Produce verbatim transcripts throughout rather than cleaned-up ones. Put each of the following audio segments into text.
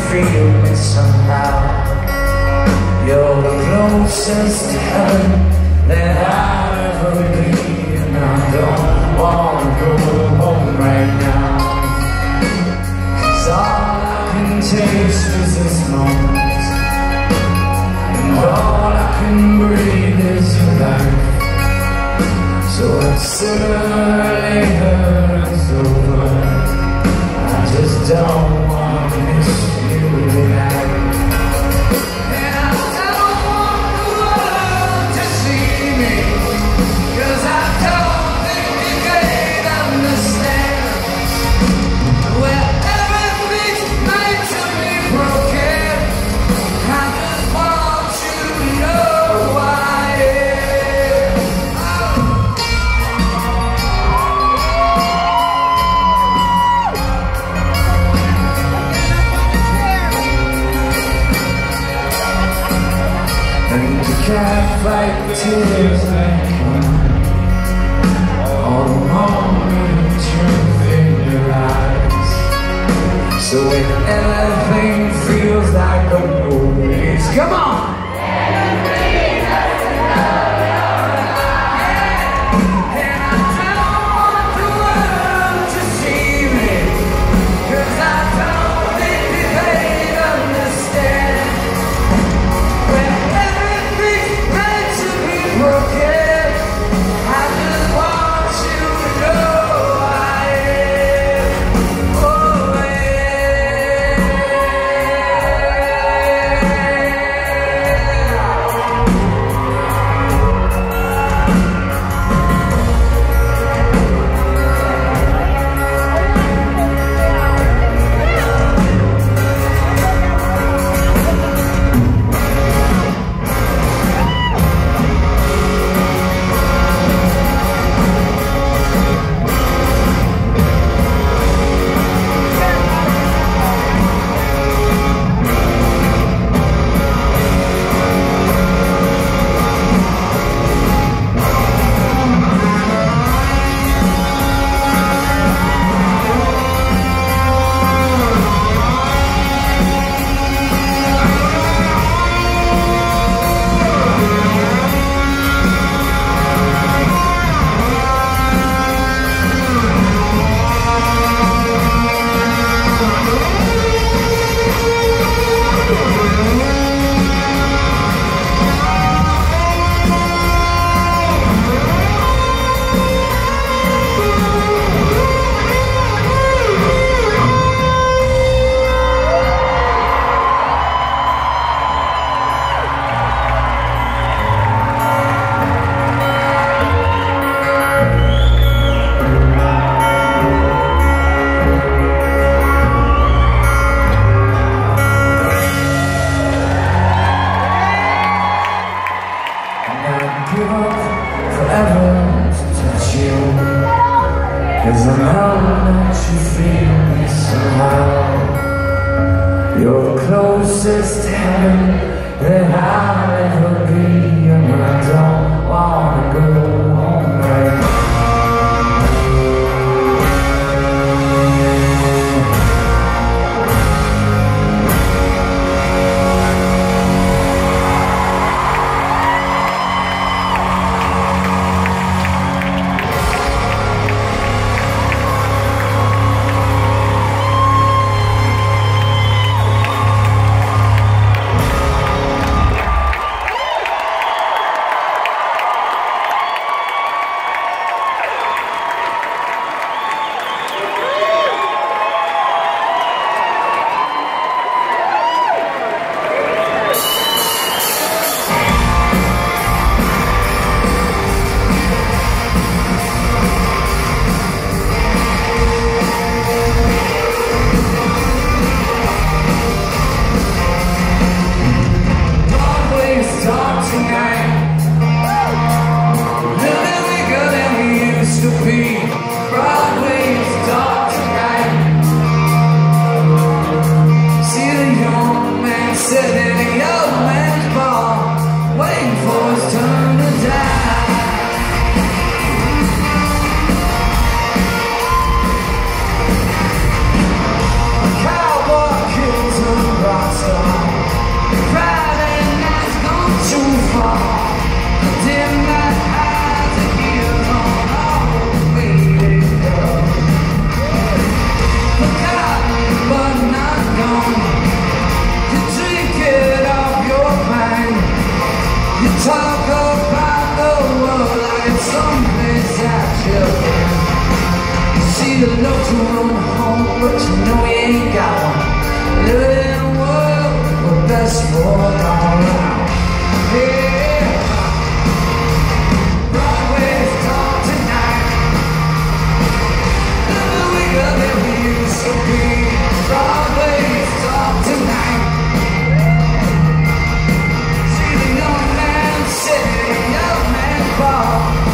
feel me somehow. You're the closest to heaven that I'll ever be, and I don't wanna go home right now. 'Cause all I can taste is this moment, and all I can breathe is your life. So it's sooner or later it's over. I just don't want to miss you tonight. And I don't want the world to see me, 'cause I don't think you can understand. Where everything's made to be broken, I just want you to know who I am. And you can't fight the tears that come, all the moment truth in your eyes. So when everything feels like a breeze, come on! Give up forever to touch you, 'cause I know that you feel me somehow. You're the closest to heaven that I'll ever be, and I don't wanna go home right now. to run home, but you know you ain't got one. Living in a world where best fall down around. Yeah, Broadway's dark tonight. Never wake up that we used to be. Broadway's dark tonight. See the young man sitting in the young man's bar.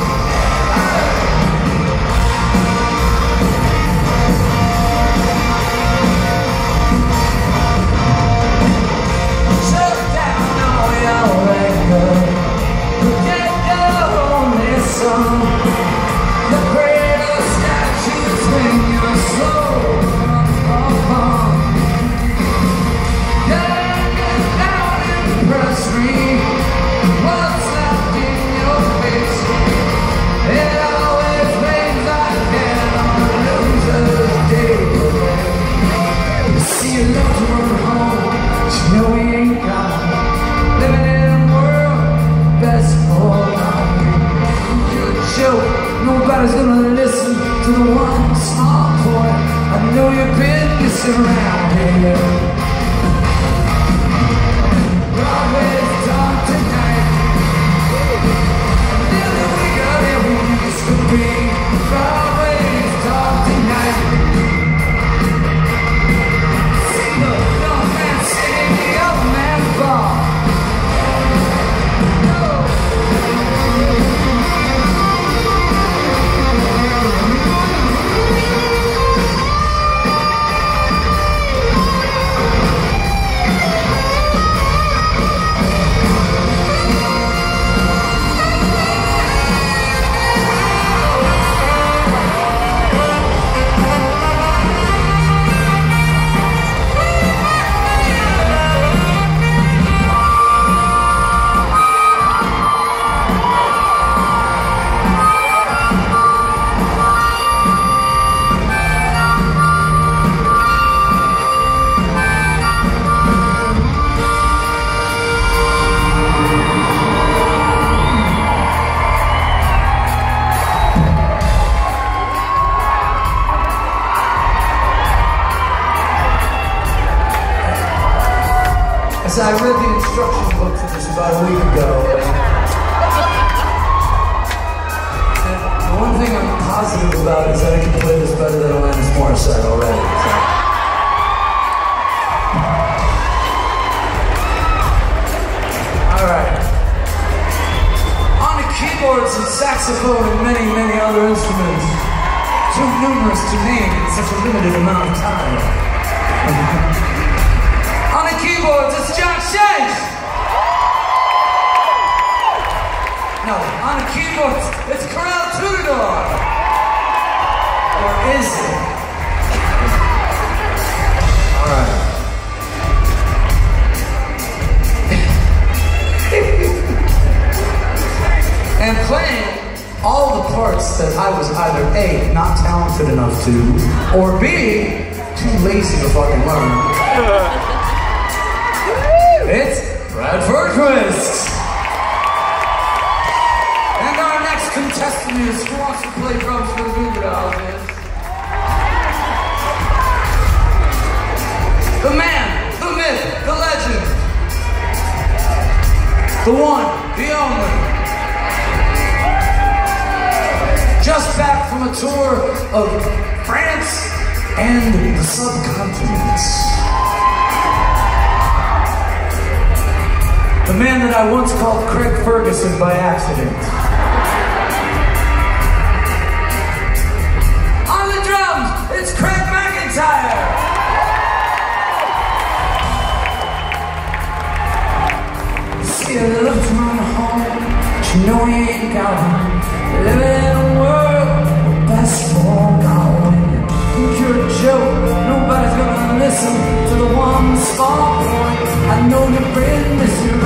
Nobody's gonna listen to the one small point. I know you've been missing around here. Broadway's dark tonight. Never wake up that we used to be. Broadway's dark tonight. See the young man singing the old man's bar. So I read the instruction book for this about a week ago. And the one thing I'm positive about is that I can play this better than Alanis Morissette already. So. Alright. On the keyboards and saxophone and many, many other instruments, too numerous to name in such a limited amount of time. On the keyboards, it's John Chase. No, on the keyboards, it's Corel Tudor. Or is it? All right. And playing all the parts that I was either A, not talented enough to, or B, too lazy to fucking learn. It's Bradford Twist! And our next contestant is who wants to play drums for the Goo Goo Dolls is the man, the myth, the legend, the one, the only. Just back from a tour of France and the subcontinent. The man that I once called Craig Ferguson by accident. On the drums, it's Craig McIntyre. See a little run home, but you know he ain't got one. Living in a world where best fall going. Think you're a joke, nobody's gonna listen to the one small point. I know you've been missing.